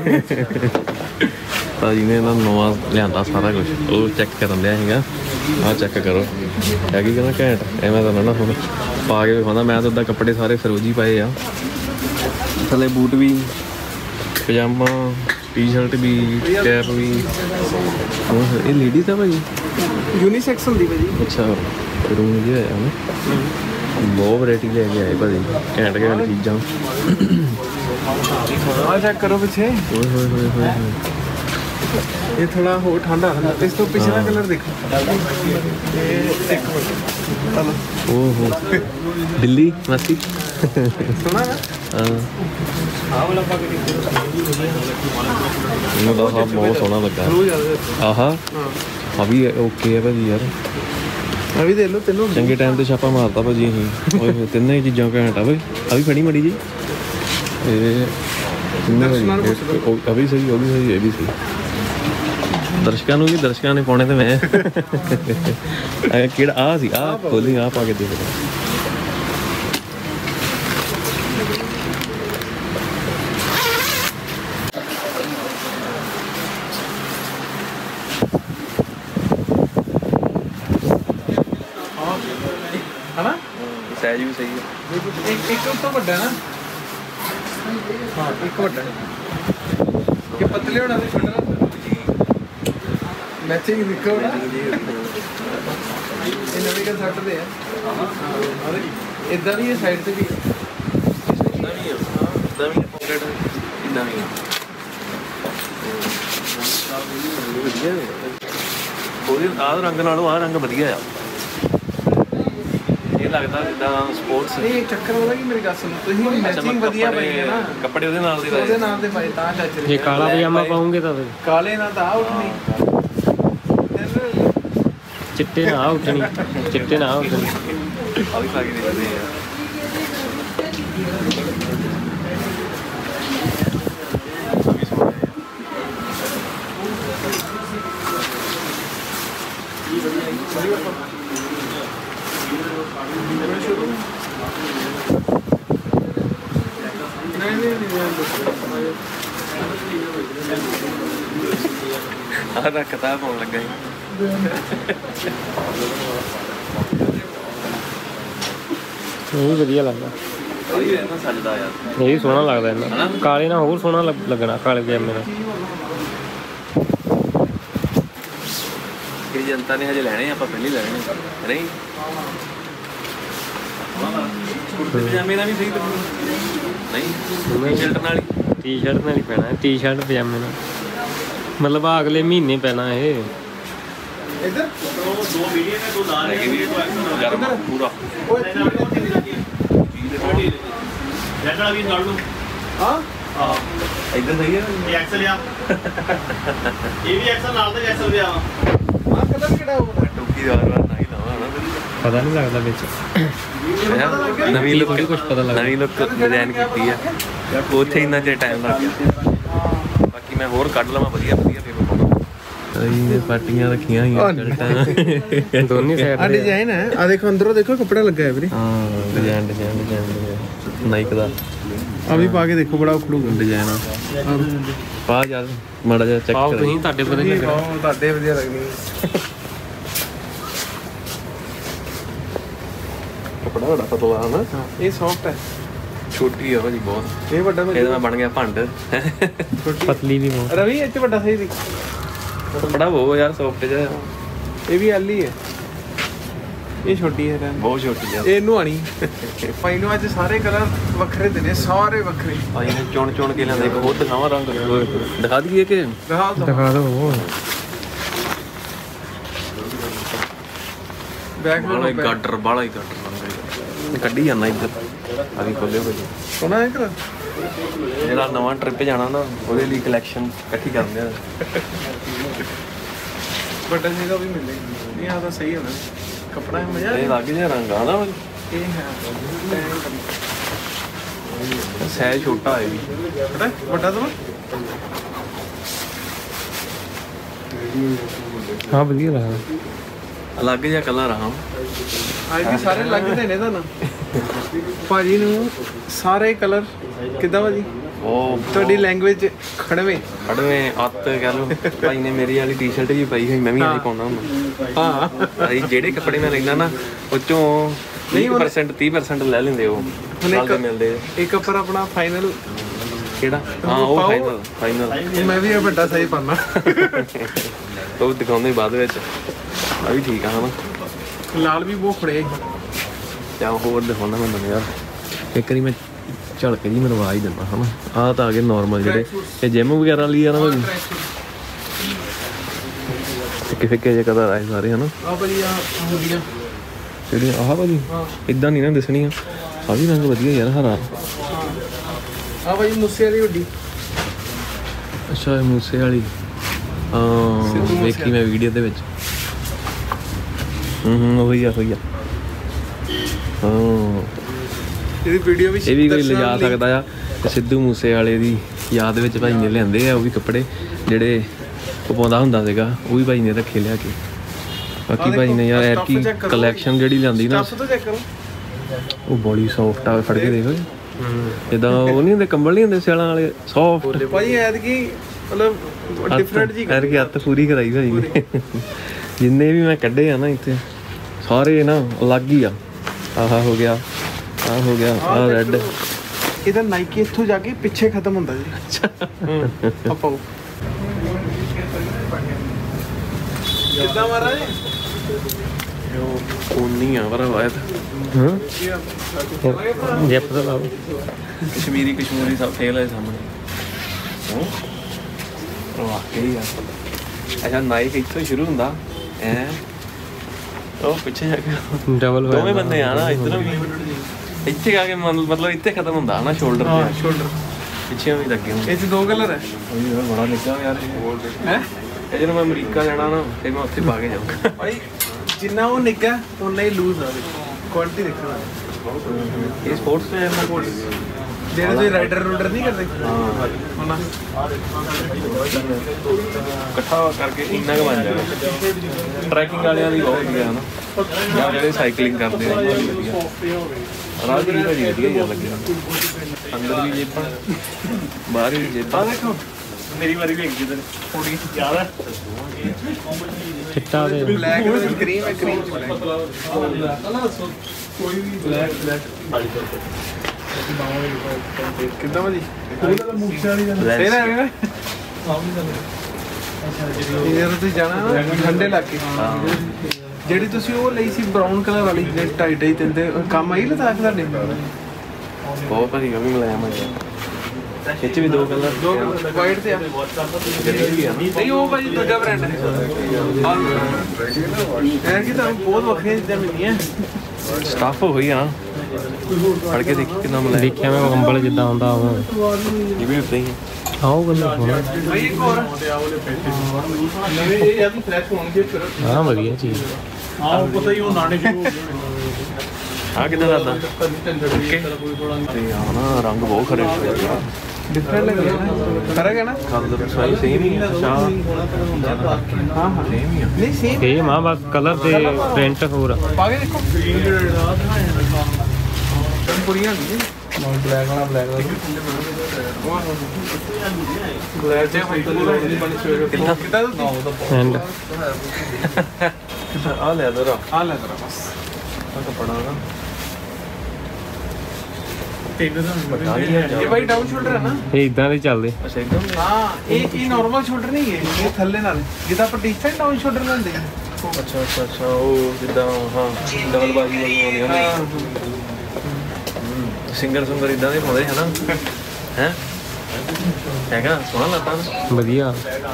ਭਾਜੀ ਨੇ ਇਹਨਾਂ ਨਵਾਂ ਲਿਆਂਦਾ ਸਾਰਾ ਕੁਛ ਉਹ ਚੈੱਕ ਕਰਨ ਦਿਆ ਸੀਗਾ ਆਹ ਚੈੱਕ ਕਰੋ ਹੈਗੀ ਕਹਿੰਦਾ ਘੈਂਟ ਐਵੇਂ ਤਾਂ ਨਾ ਹੁਣ ਪਾ ਕੇ ਵਿਖਾਉਂਦਾ ਮੈਂ ਤਾਂ ਉੱਦਾਂ ਕੱਪੜੇ ਸਾਰੇ ਫਰੋਜੀ ਪਾਏ ਆ ਥੱਲੇ ਬੂਟ ਵੀ ਪਜਾਮਾ ਟੀ ਸ਼ਰਟ ਵੀ ਕੈਪ ਵੀ ਇਹ ਲੇਡੀਜ਼ ਆ ਭਾਜੀ ਯੂਨੀਸੈਕਸ ਹੁੰਦੀ ਭਾਜੀ ਅੱਛਾ ਰੂਮ ਜਿਹਾ ਆਇਆ ਨਾ ਬਹੁਤ ਵੈਰਾਈਟੀ ਲੈ ਕੇ ਆਏ ਭਾਜੀ ਘੈਂਟ ਘੈਂਟ ਚੀਜ਼ਾਂ ਆ ਚੈੱਕ ਕਰੋ ਪਿੱਛੇ ਹੋਏ ਹੋਏ ਹੋਏ ਹੋਏ ਇਹ ਥੋੜਾ ਹੋਰ ਠੰਡਾ ਹੁੰਦਾ ਇਸ ਤੋਂ ਪਿਛਲਾ ਕਲਰ ਦੇਖੋ ਇਹ ਇੱਕ ਮਿੰਟ ਚਲੋ ਓਹੋ ਦਿੱਲੀ ਮਾਸੀ ਸੋਹਣਾ ਨਾ ਹਾਂ ਆਹ ਵਾਲਾ ਪਾ ਕੇ ਦੇਖੋ ਇਹਨੂੰ ਤਾਂ ਬਹੁਤ ਸੋਹਣਾ ਲੱਗਾ ਆਹਾ ਆ ਵੀ ਓਕੇ ਹੈ ਭਾਜੀ ਯਾਰ ਆ ਵੀ ਦੇ ਲਓ ਤੈਨੂੰ ਚੰਗੇ ਟਾਈਮ ਤੇ ਛਾਪਾ ਮਾਰਤਾ ਭਾਜੀ ਅਸੀਂ ਓਏ ਹੋਏ ਤਿੰਨੇ ਹੀ ਚੀਜ਼ਾਂ ਘੈਂਟ ਆ ਬਈ ਆ ਵੀ ਫੜੀ ਮੜੀ ਜੀ ਇਹ ਤਿੰਨੇ ਆ ਵੀ ਸਹੀ ਉਹ ਵੀ ਸਹੀ ਇਹ ਵੀ ਸਹੀ ਦਰਸ਼ਕਾਂ ਨੂੰ ਵੀ ਦਰਸ਼ਕਾਂ ਨੇ ਪਾਉਣੇ ਤੇ ਮੈਂ ਕਿਹੜਾ ਆ ਸੀ ਆ ਖੋਲੀ ਆ ਪਾ ਕੇ ਦੇਖ ਹਨਾ ਸਾਈਜ਼ ਵੀ ਸਹੀ ਹੈ ਇੱਕ ਇੱਕ ਤੋਂ ਵੱਡਾ ਨਾ ਹਾਂ ਇੱਕ ਵੱਡਾ ਕਿ ਪਤਲੇ ਹੋਣਾ ਤੇ ਛੋਟਾ ਮੈਚਿੰਗ ਦੇਖੋ ਨਾ ਇਹ ਨਵੇਂ ਕੰਸੈਪਟ ਦੇ ਆ ਅਰੇ ਇਦਾਂ ਵੀ ਇਹ ਸਾਈਡ ਤੇ ਵੀ ਇਦਾਂ ਵੀ ਆ ਇਦਾਂ ਵੀ ਪਾਕਟ ਇਦਾਂ ਵੀ ਵਧੀਆ ਉਹਦੇ ਆਹ ਰੰਗ ਨਾਲੋਂ ਆਹ ਰੰਗ ਵਧੀਆ ਆ ਇਹ ਲੱਗਦਾ ਜਿੱਦਾਂ ਸਪੋਰਟਸ ਨਹੀਂ ਚੱਕਰ ਉਹਦਾ ਕਿ ਮੇਰੀ ਗੱਲ ਸੁਣੋ ਤੁਸੀਂ ਮੈਚਿੰਗ ਵਧੀਆ ਪਾਈ ਹੈ ਨਾ ਕੱਪੜੇ ਉਹਦੇ ਨਾਲ ਦੇ ਉਹਦੇ ਨਾਲ ਦੇ ਪਾਏ ਤਾਂ ਚੱਜ ਰਹੇ ਜੇ ਕਾਲਾ ਪਜਾਮਾ ਪਾਉਂਗੇ ਤਾਂ ਫਿਰ ਕਾਲੇ ਨਾਲ ਤਾਂ ਆ ਉੱਠਣੀ ਚਿੱਟੇ ਨਾ ਉੱਠਣੀ ਚਿੱਟੇ ਨਾ ਉੱਠਣੀ ਆ ਵੀ ਪਾ ਕੇ ਦੇਖਦੇ ਆ ਆਹ ਦਾ ਕਿਤਾਬ ਹੋਣ ਲੱਗਾ ਇਹ ਵੀ ਵਧੀਆ ਲੱਗਦਾ ਇਹ ਇਹਨਾਂ ਸੱਜਦਾ ਯਾਰ ਇਹ ਵੀ ਸੋਹਣਾ ਲੱਗਦਾ ਇਹਨਾਂ ਕਾਲੇ ਨਾਲ ਹੋਰ ਸੋਹਣਾ ਲੱਗ- ਲੱਗਣਾ ਕਾਲੇ ਪਜਾਮੇ ਨਾਲ ਇਹ ਜਨਤਾ ਨੇ ਹਜੇ ਲੈਣੇ ਆਪਾਂ ਪਹਿਲੇ ਲੈਣੇ ਨਹੀਂ ਕੁੜਤੇ ਪਜਾਮੇ ਨਾਲ ਵੀ ਸਹੀ ਲੱਗੂ ਨਹੀਂ ਟੀ-ਸ਼ਰਟ ਨਾਲ ਹੀ ਟੀ-ਸ਼ਰਟ ਨਾਲ ਹੀ ਪੈਣਾ ਟੀ-ਸ਼ਰਟ ਪਜਾਮੇ ਨਾਲ ਮਤਲਬ ਆ ਅਗਲੇ ਮਹੀਨੇ ਪੈਣਾ ਇਹ ਇੱਧਰ ਹੈਗੇ ਵੀ ਗਰਮ ਪੂਰਾ ਜੈਕਟ ਵੀ ਨਾਲ ਨੂੰ ਹਾਂ ਹਾਂ ਇੱਧਰ ਸਹੀ ਹੈ ਇਹ ਐਕਸਲ ਆ ਇਹ ਵੀ ਐਕਸਲ ਨਾਲ ਤੇ ਐਕਸਲ ਵੀ ਆ ਆਹ ਕਲਰ ਕਿਹੜਾ ਹੋਊਗਾ ਟੋਪੀ ਦਾ ਵਾਰ ਨਹੀਂ ਲਾਵਾ ਹਨਾ ਪਤਾ ਨਹੀਂ ਲੱਗਦਾ ਵਿੱਚ ਨਵੀਂ ਲੁੱਕ ਕੁਝ ਪਤਾ ਲੱਗਦਾ ਨਵੀਂ ਲੁੱਕ ਡਿਜ਼ਾਈਨ ਕੀਤੀ ਆ ਉੱਥੇ ਇੰਨਾ ਚਿਰ ਟਾਈਮ ਲੱਗ ਗਿਆ ਬਾਕੀ ਮੈਂ ਹੋਰ ਕੱਢ ਲਵਾਂ ਵਧੀਆ ਵਧੀਆ ਫੇਰ ਪਾਉਣਾ ਇਹ ਪਾਟੀਆਂ ਰੱਖੀਆਂ ਹੋਈਆਂ ਸ਼ਰਟਾਂ ਦੋਨੇ ਸਾਈਡ ਆ ਡਿਜ਼ਾਈਨ ਹੈ ਆ ਦੇਖੋ ਅੰਦਰੋਂ ਦੇਖੋ ਕੱਪੜਾ ਲੱਗਾ ਹੈ ਵੀਰੇ ਹਾਂ ਡਿਜ਼ਾਈਨ ਡਿਜ਼ਾਈਨ ਡਿਜ਼ਾਈਨ ਨਾਈਕ ਦਾ ਆ ਵੀ ਪਾ ਕੇ ਦੇਖੋ ਬੜਾ ਉਖੜੂਗਾ ਡਿਜ਼ਾਈਨ ਆ ਪਾ ਯਾਰ ਮਾੜਾ ਜਿਹਾ ਚੈੱਕ ਪਾਓ ਕਰ ਤੁਸੀਂ ਤੁਹਾਡੇ ਪਤਾ ਨਹੀਂ ਲੱਗਣਾ ਉਹ ਤੁਹਾਡੇ ਵਧੀਆ ਲੱਗਣੀ ਕੱਪੜਾ ਬੜਾ ਪਤਲਾ ਹਨਾ ਇਹ ਸੌਫਟ ਹੈ ਛੋਟੀ ਆ ਭਾਜੀ ਬਹੁਤ ਇਹ ਵੱਡਾ ਇਹਦੇ ਨਾਲ ਬਣ ਗਿਆ ਭੰਡ ਛੋਟੀ ਪਤਲੀ ਵੀ ਬਹੁਤ ਰਵੀ ਇਹ ਚ ਵੱਡਾ ਸਹੀ ਦੀ ਬੜਾ ਉਹ ਯਾਰ ਸੌਫਟ ਜਿਹਾ ਇਹ ਵੀ ਐਲ ਹੀ ਹੈ ਇਹ ਛੋਟੀ ਹੈ ਰਹਿਣ ਬਹੁਤ ਛੋਟੀ ਆ ਇਹਨੂੰ ਆਣੀ ਭਾਈ ਨੂੰ ਅੱਜ ਸਾਰੇ ਕਲਰ ਵੱਖਰੇ ਦੇ ਨੇ ਸਾਰੇ ਵੱਖਰੇ ਭਾਈ ਨੇ ਚੁਣ ਚੁਣ ਕੇ ਲੈਂਦੇ ਇੱਕ ਹੋਰ ਦਿਖਾਵਾਂ ਰੰਗ ਦਿਖਾ ਦਈਏ ਕਿ ਦਿਖਾ ਦੋ ਦਿਖਾ ਦਿਓ ਬੈਕ ਬਾਲਾ ਹੀ ਗਾਡਰ ਬਾਲਾ ਹੀ ਗਾਡਰ ਕੱਢੀ ਜਾਂਦਾ ਇੱਧਰ ਆ ਵੀ ਖੋਲਿਓ ਭਾਜੀ ਸੋਨਾ ਹੈ ਕਲਰ ਜਿਹੜਾ ਨਵਾਂ ਟ੍ਰਿਪ ਜਾਣਾ ਨਾ ਉਹਦੇ ਲਈ ਕਲੈਕਸ਼ਨ ਇਕੱਠੀ ਕਰਦੇ ਆ ਵੱਡਾ ਜਿਹਦਾ ਵੀ ਮਿਲੇਗਾ ਇਹ ਆਦਾ ਸਹੀ ਹੋਣਾ ਕਪੜਾ ਮਜ਼ਾ ਇਹ ਲੱਗ ਜਿਹਾ ਰੰਗ ਆ ਨਾ ਇਹ ਹੈ ਸਾਈਜ਼ ਛੋਟਾ ਹੈ ਵੀ ਪਤਾ ਵੱਡਾ ਤਾਂ ਹਾਂ ਵਧੀਆ ਲੱਗਦਾ ਅਲੱਗ ਜਿਹਾ ਕਲਰ ਆ ਅੱਜ ਵੀ ਸਾਰੇ ਲੱਗਦੇ ਨੇ ਤੁਹਾਨੂੰ ਭਾਜੀ ਨੂੰ ਸਾਰੇ ਕਲਰ ਕਿੱਦਾਂ ਭਾਜੀ ਉਹ ਤੁਹਾਡੀ ਲੈਂਗੁਏਜ ਖੜਵੇਂ ਖੜਵੇਂ ਅੱਤ ਕਹਿ ਲਓ ਭਾਈ ਨੇ ਮੇਰੀ ਵਾਲੀ ਟੀ-ਸ਼ਰਟ ਵੀ ਪਾਈ ਹੋਈ ਮੈਂ ਵੀ ਆਹੀ ਪਾਉਂਦਾ ਹੁੰਦਾ ਹਾਂ ਭਾਈ ਜਿਹੜੇ ਕੱਪੜੇ ਮੈਂ ਲੈਂਦਾ ਨਾ ਉਹ ਚੋਂ ਵੀਹ ਪਰਸੈਂਟ ਤੀਹ ਪਰਸੈਂਟ ਲੈ ਲੈਂਦੇ ਉਹ ਨਾਲ ਦੇ ਮਿਲਦੇ ਇੱਕ ਉੱਪਰ ਆਪਣਾ ਫਾਈਨਲ ਕਿਹੜਾ ਹਾਂ ਉਹ ਫਾਈਨਲ ਫਾਈਨਲ ਮੈਂ ਵੀ ਇਹ ਵੱਡਾ ਸਹੀ ਪਾਣਾ ਉਹ ਦਿਖਾਉਂਦੇ ਬਾਅਦ ਵਿੱਚ ਆ ਵੀ ਠੀਕ ਆ ਹਨਾ ਲਾਲ ਵੀ ਬਹੁਤ ਖੜੇ ਜਾਂ ਹੋਰ ਦਿਖਾਉਣਾ ਮੈਨੂੰ ਯਾਰ ਇੱਕ ਵਾਰੀ ਮੈਂ ਝਲਕ ਜੀ ਮਰਵਾ ਹੀ ਦਿੰਦਾ ਹਨਾ ਆਹ ਤਾਂ ਆ ਗਏ ਨਾਰਮਲ ਜਿਹੜੇ ਇਹ ਜਿਮ ਵਗੈਰਾ ਲਈ ਆ ਨਾ ਭਾਜੀ ਫਿੱਕੇ ਫਿੱਕੇ ਜਿਹੇ ਕਲਰ ਆਏ ਸਾਰੇ ਹਨਾ ਆ ਭਾਜੀ ਆ ਹੁੰਦੀਆਂ ਜਿਹੜੇ ਆਹ ਭਾਜੀ ਇਦਾਂ ਨਹੀਂ ਨਾ ਦਿਸਣੀਆਂ ਆ ਵੀ ਰੰਗ ਵਧੀਆ ਯਾਰ ਹਰਾ ਆ ਭਾਜੀ ਮੂਸੇ ਵਾਲੀ ਵੱਡੀ ਅੱਛਾ ਇਹ ਮੂਸੇ ਵਾਲੀ ਹਾਂ ਵੇਖੀ ਮੈਂ ਵੀਡੀਓ ਦੇ ਵਿੱਚ ਹੂੰ ਹੂੰ ਉਹੀ ਆ ਉਹੀ ਆ ਹਾਂ ਇਹਦੀ ਵੀਡੀਓ ਵੀ ਇਹ ਵੀ ਕੋਈ ਲਿਜਾ ਸਕਦਾ ਆ ਤੇ ਸਿੱਧੂ ਮੂਸੇ ਵਾਲੇ ਦੀ ਯਾਦ ਵਿੱਚ ਭਾਈ ਨੇ ਲਿਆਂਦੇ ਆ ਉਹ ਵੀ ਕੱਪੜੇ ਜਿਹੜੇ ਉਹ ਪਾਉਂਦਾ ਹੁੰਦਾ ਸੀਗਾ ਉਹ ਵੀ ਭਾਈ ਨੇ ਰੱਖੇ ਲਿਆ ਕੇ ਬਾਕੀ ਭਾਈ ਨੇ ਯਾਰ ਐਰ ਕੀ ਕਲੈਕਸ਼ਨ ਜਿਹੜੀ ਲਿਆਂਦੀ ਨਾ ਸਟੱਫ ਤੋਂ ਚੈੱਕ ਕਰੋ ਉਹ ਬੜੀ ਸੌਫਟ ਆ ਫੜ ਕੇ ਦੇਖੋ ਜਿੱਦਾਂ ਉਹ ਨਹੀਂ ਹੁੰਦੇ ਕੰਬਲ ਨਹੀਂ ਹੁੰਦੇ ਸਿਆਲਾਂ ਵਾਲੇ ਸੌਫਟ ਭਾਈ ਐਤਕੀ ਮਤਲਬ ਡਿਫਰੈਂਟ ਜੀ ਐਰ ਕੀ ਹੱਥ ਪੂਰੀ ਕਰਾਈ ਭਾਈ ਨੇ ਜਿੰਨੇ ਵੀ ਮੈਂ ਕੱਢੇ ਆ ਨਾ ਇੱਥੇ ਸਾਰੇ ਨਾ ਅਲੱਗ ਹੀ ਆ ਆਹ ਹੋ ਗਿਆ ਆਹ ਹੋ ਗਿਆ ਆਹ ਰੈੱਡ ਇਹਦਾ ਨਾਈਕੀ ਇੱਥੋਂ ਜਾ ਕੇ ਪਿੱਛੇ ਖਤਮ ਹੁੰਦਾ ਜੀ ਅੱਛਾ ਆਪਾਂ ਕਿੱਦਾਂ ਮਾਰਾ ਜੀ ਉਹ ਉਨੀ ਆ ਪਰ ਵਾਇਦ ਹਾਂ ਜੈਪ ਦਾ ਲਾਓ ਕਸ਼ਮੀਰੀ ਕਸ਼ਮੀਰੀ ਸਭ ਫੇਲ ਹੈ ਸਾਹਮਣੇ ਉਹ ਵਾਕਈ ਆ ਅੱਛਾ ਨਾਈਕ ਇੱਥੋਂ ਸ਼ੁਰੂ ਹੁੰਦਾ ਐ ਉਹ ਪਿੱਛੇ ਜਾ ਕੇ ਡਬਲ ਹੋਇਆ ਦੋਵੇਂ ਬੰਦੇ ਆ ਨਾ ਇੱਧਰੋਂ ਵੀ ਇੱਥੇ ਆ ਕੇ ਮਤਲਬ ਇੱਥੇ ਖਤਮ ਹੁੰਦਾ ਨਾ ਸ਼ੋਲਡਰ ਹਾਂ ਸ਼ੋਲਡਰ ਪਿੱਛੇ ਵੀ ਲੱਗੇ ਹੁੰਦੇ ਇਹ ਚ ਦੋ ਕਲਰ ਹੈ ਉਹ ਯਾਰ ਬੜਾ ਨਿੱਕਾ ਯਾਰ ਹੈ ਇਹ ਜਦੋਂ ਮੈਂ ਅਮਰੀਕਾ ਜਾਣਾ ਨਾ ਫਿਰ ਮੈਂ ਉੱਥੇ ਪਾ ਕੇ ਜਾਊਂਗਾ ਭਾਈ ਜਿੰਨਾ ਉਹ ਨਿੱਕਾ ਉਨਾ ਹੀ ਲੂਜ਼ ਆ ਕੁਆਲਿਟੀ ਦੇਖਣਾ ਇਹ ਸਪੋਰਟਸ ਤੇ ਹੈ ਨਾ ਜਿਹੜੇ ਤੁਸੀਂ ਰਾਈਡਰ ਰੂਡਰ ਨਹੀਂ ਕਰਦੇ ਹਾਂ ਉਹਨਾਂ ਇਕੱਠਾ ਕਰਕੇ ਇੰਨਾ ਕੁ ਬਣ ਜਾਣਾ ਟਰੈਕਿੰਗ ਵਾਲਿਆਂ ਦੀ ਬਹੁਤ ਵਧੀਆ ਨਾ ਜਾਂ ਜਿਹੜੇ ਸਾਈਕਲਿੰਗ ਕਰਦੇ ਆ ਉਹਨਾਂ ਦੀ ਵਧੀਆ ਰਾਹ ਦੀ ਭਾਜੀ ਵਧੀਆ ਜਿਹਾ ਲੱਗਿਆ ਅੰਦਰ ਵੀ ਜੇਬਾਂ ਬਾਹਰ ਵੀ ਜੇਬਾਂ ਦੇਖੋ ਮੇਰੀ ਵਾਰੀ ਵੀ ਇੱਕ ਜਿੱਦਣ ਥੋੜੀ ਜ਼ਿਆਦਾ ਚਿੱਟਾ ਦੇ ਬਲੈਕ ਦੇ ਕਰੀਮ ਹੈ ਕਰੀਮ ਚ ਬਲੈਕ ਕੋਈ ਵੀ ਬਲੈਕ ਬਲੈਕ ਕਿੱਦਾਂ ਭਾਜੀ ਮੂਸੇ ਵਾਲੀ ਸਹੀ ਨਾ ਹੈ ਯਾਰ ਤੁਸੀਂ ਜਾਣਾ ਨਾ ਠੰਡੇ ਇਲਾਕੇ ਜਿਹੜੀ ਤੁਸੀਂ ਉਹ ਲਈ ਸੀ ਬਰਾਊਨ ਕਲਰ ਵਾਲੀ ਜਿਹੜੀ ਢਾਈ ਢਾਈ ਤਿੰਨ ਤੇ ਕੰਮ ਆਈ ਲਦਾਖ ਤੁਹਾਡੇ ਬਹੁਤ ਭਾਜੀ ਉਹ ਵੀ ਮਿਲਾਇਆ ਮੈਂ ਇਹ 'ਚ ਵੀ ਦੋ ਕਲਰ ਦੋ ਵਾਈਟ ਤੇ ਆ ਗ੍ਰੇ ਵੀ ਆ ਨਾ ਨਹੀਂ ਉਹ ਭਾਜੀ ਦੂਜਾ ਬ੍ਰਾਂਡ ਹੈ ਇਹ ਕਿ ਤਾਂ ਬਹੁਤ ਵੱਖਰੀਆਂ ਚੀਜ਼ਾਂ ਮਿਲਦੀਆਂ ਸਟਾਫ ਹੋਈ ਆ ਫੜ ਕੇ ਦੇਖੀ ਕਿੰਨਾ ਮਿਲਾਇਆ ਦੇਖਿਆ ਮੈਂ ਕੰਬਲ ਜਿੱਦਾਂ ਆਉਂਦਾ ਉਹ ਇਹ ਵੀ ਉੱਤੇ ਹੀ ਆਓ ਬੰਦਾ ਹੋਣਾ ਭਾਈ ਇੱਕ ਹੋਰ ਨਵੇਂ ਇਹ ਆ ਵੀ ਫਰੈਸ਼ ਹੋਣਗੇ ਫਿਰ ਹਾਂ ਵਧੀਆ ਚੀਜ਼ ਹਾਂ ਉਹ ਪਤਾ ਹੀ ਉਹ ਨਾਣੇ ਸ਼ੁਰੂ ਆ ਕਿੱਦਾਂ ਲੱਗਦਾ ਓਕੇ ਤੇ ਆ ਨਾ ਰੰਗ ਬਹੁਤ ਖਰੇ ਡਿਫਰੈਂਟ ਲੱਗ ਰਿਹਾ ਨਾ ਫਰਕ ਹੈ ਨਾ ਕਲਰ ਸਾਈ ਸੇਮ ਹੀ ਆ ਸ਼ਾਹ ਹਾਂ ਹਾਂ ਸੇਮ ਹੀ ਆ ਨਹੀਂ ਸੇਮ ਇਹ ਮਾਂ ਬਸ ਕਲਰ ਤੇ ਪ੍ਰਿੰਟ ਹੋਰ ਪਾ ਕੇ ਦੇਖੋ ਪੂਰੀਆਂ ਨਹੀਂ ਬਲੈਕ ਵਾਲਾ ਬਲੈਕ ਵਾਲਾ ਬਲੈਕ ਜੇ ਹੋਈ ਤਾਂ ਬਣੀ ਸਵੇਰ ਕਿੱਦਾਂ ਕਿੱਦਾਂ ਐਂਡ ਆ ਲੈ ਦਰ ਆ ਲੈ ਤਰਾ ਬਸ ਆ ਕੱਪੜਾ ਨਾ ਤਿੰਨ ਦਾ ਵੱਡਾ ਨਹੀਂ ਹੈ ਇਹ ਭਾਈ ਡਾਊਨ ਸ਼ੋਲਡਰ ਹੈ ਨਾ ਇਹ ਇਦਾਂ ਦੇ ਚੱਲਦੇ ਅੱਛਾ ਇੱਕਦਮ ਹਾਂ ਇਹ ਇਹ ਨਾਰਮਲ ਸ਼ੋਲਡਰ ਨਹੀਂ ਹੈ ਇਹ ਥੱਲੇ ਨਾਲ ਜਿੱਦਾਂ ਆਪਾਂ ਟੀ-ਸ਼ਰਟ ਡਾਊਨ ਸ਼ੋਲਡਰ ਲੈਂਦੇ ਹਾਂ ਅੱਛਾ ਅੱਛਾ ਅੱਛਾ ਉਹ ਜਿੱਦਾਂ ਹਾਂ ਡਬਲ ਬਾਜੀ ਵਾਲੀ ਆਉਂਦੀ ਹੈ ਸਿੰਗਰ ਸਿੰਗਰ ਇਦਾਂ ਦੇ ਪਾਉਂਦੇ ਹਨਾ ਹੈ ਹੈਗਾ ਸੋਹਣਾ ਲੱਗਦਾ ਨਾ ਵਧੀਆ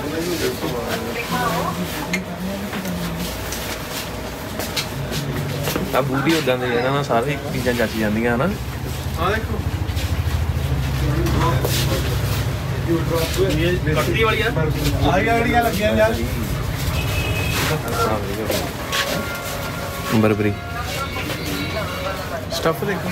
ਆ ਬੂਟੀ ਉਦਾਂ ਦੇ ਇਹਨਾਂ ਨਾਲ ਸਾਰੇ ਚੀਜ਼ਾਂ ਜੱਚ ਜਾਂਦੀਆਂ ਹਨਾ ਆ ਦੇਖੋ ਕੱਟੀ ਵਾਲੀ ਆ ਆਹ ਗਾੜੀਆਂ ਲੱਗੀਆਂ ਯਾਰ ਬਰਬਰੀ ਸਟੱਫ ਦੇਖੋ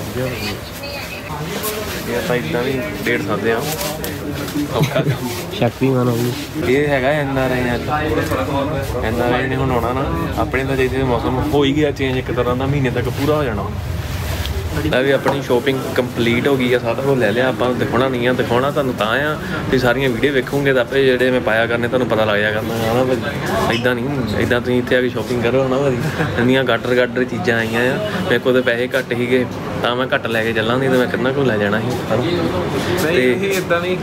ਇਹ ਤਾਂ ਇਦਾਂ ਵੀ ਡੇਢ ਸਕਦੇ ਆ ਸ਼ਕਤੀਮਾਨ ਹੋ ਗਈ ਇਹ ਹੈਗਾ ਐਨ ਆਰ ਆਈ ਅੱਜ ਐਨ ਆਰ ਆਈ ਨੇ ਹੁਣ ਆਉਣਾ ਨਾ ਆਪਣੇ ਤਾਂ ਜਿਹਦੇ ਮੌਸਮ ਹੋ ਹੀ ਗਿਆ ਚੇਂਜ ਇੱਕ ਤਰ੍ਹਾਂ ਦਾ ਮਹੀਨੇ ਤੱਕ ਪੂਰਾ ਹੋ ਜਾਣਾ ਲੈ ਵੀ ਆਪਣੀ ਸ਼ੋਪਿੰਗ ਕੰਪਲੀਟ ਹੋ ਗਈ ਆ ਸਾਰਾ ਕੁਝ ਲੈ ਲਿਆ ਆਪਾਂ ਨੂੰ ਦਿਖਾਉਣਾ ਨਹੀਂ ਆ ਦਿਖਾਉਣਾ ਤੁਹਾਨੂੰ ਤਾਂ ਆ ਤੁਸੀਂ ਸਾਰੀਆਂ ਵੀਡੀਓ ਵੇਖੋਗੇ ਤਾਂ ਆਪੇ ਜਿਹੜੇ ਮੈਂ ਪਾਇਆ ਕਰਨੇ ਤੁਹਾਨੂੰ ਪਤਾ ਲੱਗ ਜਾ ਕਰਨਾ ਹੈ ਨਾ ਭਾਜੀ ਇੱਦਾਂ ਨਹੀਂ ਇੱਦਾਂ ਤੁਸੀਂ ਇੱਥੇ ਆ ਕੇ ਸ਼ੋਪਿੰਗ ਕਰੋ ਨਾ ਭਾਜੀ ਇੰਨੀਆਂ ਗਾਡਰ ਗਾਡਰ ਚੀਜ਼ਾਂ ਆਈਆਂ ਆ ਮੇਰੇ ਕੋਲ ਤਾਂ ਪੈਸੇ ਘੱਟ ਸੀਗੇ ਤਾਂ ਮੈਂ ਘੱਟ ਲੈ ਕੇ ਚੱਲਾਂ ਨਹੀਂ ਤਾਂ ਮੈਂ ਕਿੰਨਾ ਕੁ ਲੈ ਜਾਣਾ ਸੀ ਨਹੀਂ ਇਹ ਇਦਾਂ ਨਹੀਂ